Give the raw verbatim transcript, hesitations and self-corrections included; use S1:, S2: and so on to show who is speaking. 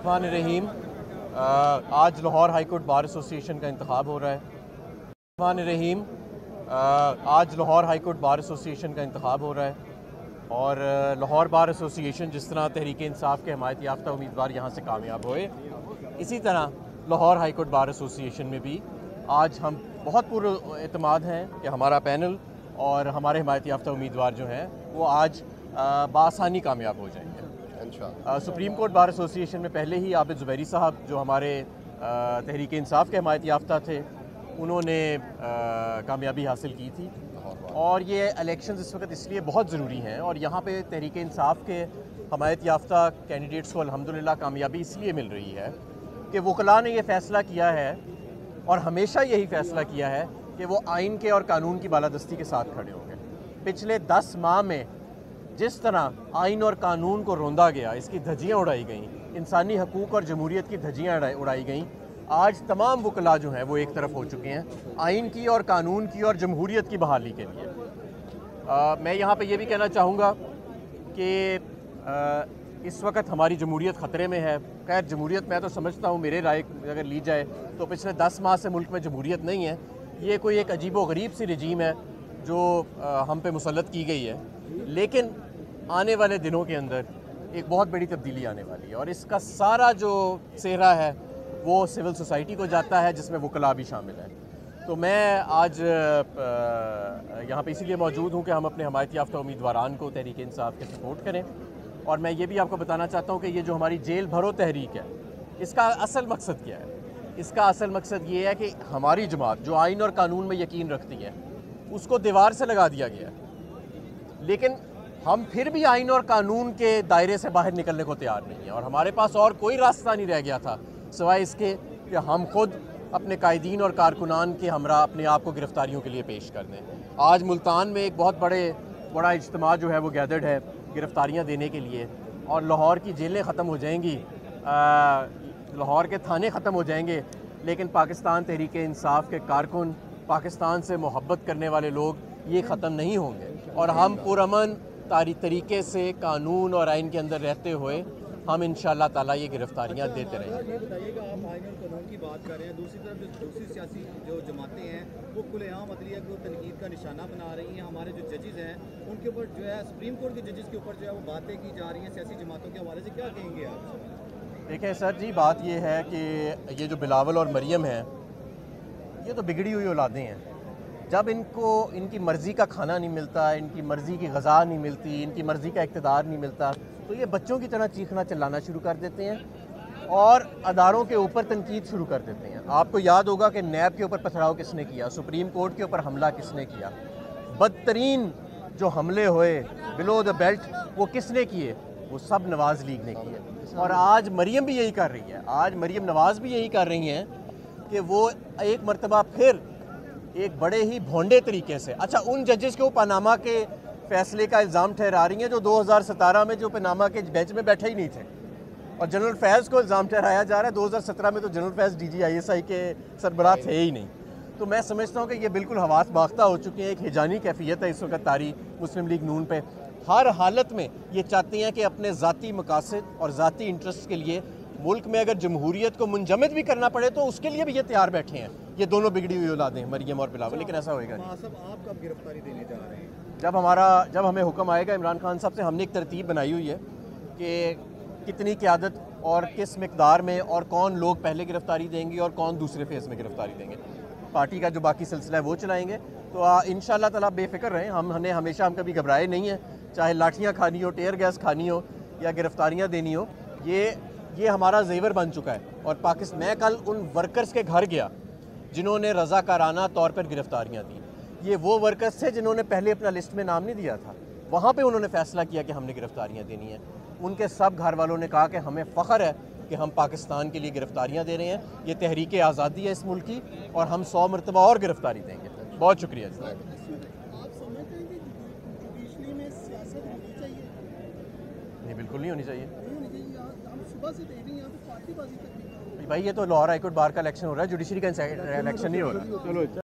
S1: الرحمن الرحیم آج Lahore high court bar association کا انتخاب ہو رہا ہے۔ الرحمن الرحیم آج Lahore high court bar association کا انتخاب ہو رہا ہے اور لاہور بار ایسوسیشن جس طرح تحریک انصاف کے حمایت یافتہ امیدوار یہاں سے کامیاب ہوئے، اسی طرح Lahore high court bar association میں بھی آج ہم بہت پر اعتماد ہیں کہ ہمارا پینل اور ہمارے حمایت یافتہ امیدوار جو ہیں وہ آج بآسانی کامیاب ہو جائیں گے۔ سپریم کورٹ بار ایسوسیشن میں پہلے ہی عابد زبیری صاحب جو ہمارے تحریک انصاف کے حمایت یافتہ تھے، انہوں نے کامیابی حاصل کی تھی، اور یہ الیکشنز اس وقت اس لیے بہت ضروری ہیں، اور یہاں پہ تحریک انصاف کے حمایت یافتہ کینڈیڈیٹس کو الحمدللہ کامیابی اس لیے مل رہی ہے کہ وکلاء نے یہ فیصلہ کیا ہے اور ہمیشہ یہی فیصلہ کیا ہے کہ وہ آئین کے اور قانون کی بالادستی کے ساتھ کھڑے ہوں گے۔ پچھلے دس ماہ میں جس طرح آئین اور قانون کو روندا گیا، اس کی دھجیاں اڑائی گئیں، انسانی حقوق اور جمہوریت کی دھجیاں اڑائی گئیں، آج تمام وکلاء جو ہیں وہ ایک طرف ہو چکے ہیں آئین کی اور قانون کی اور جمہوریت کی بحالی کے لیے۔ آ, میں یہاں پہ یہ بھی کہنا چاہوں گا کہ آ, اس وقت ہماری جمہوریت خطرے میں ہے۔ خیر جمہوریت میں تو سمجھتا ہوں میرے رائے اگر لی جائے تو پچھلے دس ماہ سے ملک میں جمہوریت نہیں ہے، یہ کوئی ایک عجیب و غریب سی رجیم ہے جو ہم پہ مسلط کی گئی ہے، لیکن آنے والے دنوں کے اندر ایک بہت بڑی تبدیلی آنے والی ہے، اور اس کا سارا جو چہرہ ہے وہ سول سوسائٹی کو جاتا ہے، جس میں وکلاء بھی شامل ہیں۔ تو میں آج یہاں پہ اسی لیے موجود ہوں کہ ہم اپنے حمایت یافتہ امیدواران کو تحریک انصاف کے سپورٹ کریں، اور میں یہ بھی آپ کو بتانا چاہتا ہوں کہ یہ جو ہماری جیل بھرو تحریک ہے، اس کا اصل مقصد کیا ہے؟ اس کا اصل مقصد یہ ہے کہ ہماری جماعت جو آئین اور قانون میں یقین رکھتی ہے اس کو دیوار سے لگا دیا گیا ہے، لیکن ہم پھر بھی آئین اور قانون کے دائرے سے باہر نکلنے کو تیار نہیں ہیں، اور ہمارے پاس اور کوئی راستہ نہیں رہ گیا تھا سوائے اس کے کہ ہم خود اپنے قائدین اور کارکنان کے ہمراہ اپنے آپ کو گرفتاریوں کے لیے پیش کر دیں۔ آج ملتان میں ایک بہت بڑے بڑا اجتماع جو ہے وہ گیدرڈ ہے گرفتاریاں دینے کے لیے، اور لاہور کی جیلیں ختم ہو جائیں گی، لاہور کے تھانے ختم ہو جائیں گے، لیکن پاکستان تحریک انصاف کے کارکن، پاکستان سے محبت کرنے والے لوگ یہ ختم نہیں ہوں گے، اور ہم پرامن طریقے سے قانون اور آئین کے اندر رہتے ہوئے ہم انشاءاللہ تعالیٰ یہ گرفتاریاں دیتے رہیں گے۔
S2: یہ بتائیے کہ آپ آئین اور قانون کی بات کر رہے ہیں، دوسری طرف جو دوسری سیاسی جو جماعتیں ہیں وہ کھلے عام عدلیہ کو تنقید کا نشانہ بنا رہی ہیں، ہمارے جو ججز ہیں ان کے اوپر جو ہے سپریم کورٹ کے ججز کے اوپر جو ہے وہ باتیں کی جا رہی ہیں سیاسی جماعتوں کے حوالے سے، کیا کہیں گے آپ؟
S1: دیکھیں سر جی، بات یہ ہے کہ یہ جو بلاول اور مریم ہیں یہ تو بگڑی ہوئی اولادیں ہیں۔ جب ان کو ان کی مرضی کا کھانا نہیں ملتا، ان کی مرضی کی غذا نہیں ملتی، ان کی مرضی کا اقتدار نہیں ملتا، تو یہ بچوں کی طرح چیخنا چلانا شروع کر دیتے ہیں اور اداروں کے اوپر تنقید شروع کر دیتے ہیں۔ آپ کو یاد ہوگا کہ نیب کے اوپر پتھراؤ کس نے کیا، سپریم کورٹ کے اوپر حملہ کس نے کیا، بدترین جو حملے ہوئے بلو دا بیلٹ وہ کس نے کیے؟ وہ سب نواز لیگ نے کیے، اور آج مریم بھی یہی کر رہی ہے، آج مریم نواز بھی یہی کر رہی ہیں کہ وہ ایک مرتبہ پھر ایک بڑے ہی بھونڈے طریقے سے اچھا ان ججز کو پاناما کے فیصلے کا الزام ٹھہرا رہی ہیں جو دو ہزار ستارہ میں جو پاناما کے بینچ میں بیٹھے ہی نہیں تھے، اور جنرل فیض کو الزام ٹھہرایا جا رہا ہے۔ دو ہزار سترہ میں تو general Faiz D G I S I کے سربراہ تھے ہی نہیں۔ تو میں سمجھتا ہوں کہ یہ بالکل حواس باختہ ہو چکے ہیں، ایک ہجانی کیفیت ہے اس وقت تاریخ مسلم لیگ نون پہ، ہر حالت میں یہ چاہتے ہیں کہ اپنے ذاتی مقاصد اور ذاتی انٹرسٹ کے لیے ملک میں اگر جمہوریت کو منجمد بھی کرنا پڑے تو اس کے لیے بھی یہ تیار بیٹھے ہیں۔ یہ دونوں بگڑی ہوئی اولادیں مریم اور بلاول، لیکن ایسا ہوئے گا نہیں۔
S2: صاحب آپ کب گرفتاری دینے جا رہے ہیں؟
S1: جب ہمارا جب ہمیں حکم آئے گا عمران خان صاحب سے، ہم نے ایک ترتیب بنائی ہوئی ہے کہ کتنی قیادت اور کس مقدار میں اور کون لوگ پہلے گرفتاری دیں گے اور کون دوسرے فیز میں گرفتاری دیں گے۔ پارٹی کا جو باقی سلسلہ ہے وہ چلائیں گے، تو انشاءاللہ تعالیٰ بے فکر رہیں، ہم نے ہمیشہ ہم کبھی گھبرائے نہیں ہیں، چاہے لاٹھیاں کھانی ہو، ٹیئر گیس کھانی ہو یا گرفتاریاں دینی ہو، یہ یہ ہمارا زیور بن چکا ہے۔ اور پاکستان میں کل ان ورکرز کے گھر گیا جنہوں نے رضاکارانہ طور پر گرفتاریاں دیں، یہ وہ ورکرز تھے جنہوں نے پہلے اپنا لسٹ میں نام نہیں دیا تھا، وہاں پہ انہوں نے فیصلہ کیا کہ ہم نے گرفتاریاں دینی ہیں۔ ان کے سب گھر والوں نے کہا کہ ہمیں فخر ہے کہ ہم پاکستان کے لیے گرفتاریاں دے رہے ہیں، یہ تحریک آزادی ہے اس ملک کی، اور ہم سو مرتبہ اور گرفتاری دیں گے۔ بہت شکریہ جی۔ نہیں بالکل نہیں ہونی چاہیے بھائی، یہ تو لاہور ہائی کورٹ بار کا الیکشن ہو رہا ہے، جوڈیشری کا الیکشن نہیں ہو رہا۔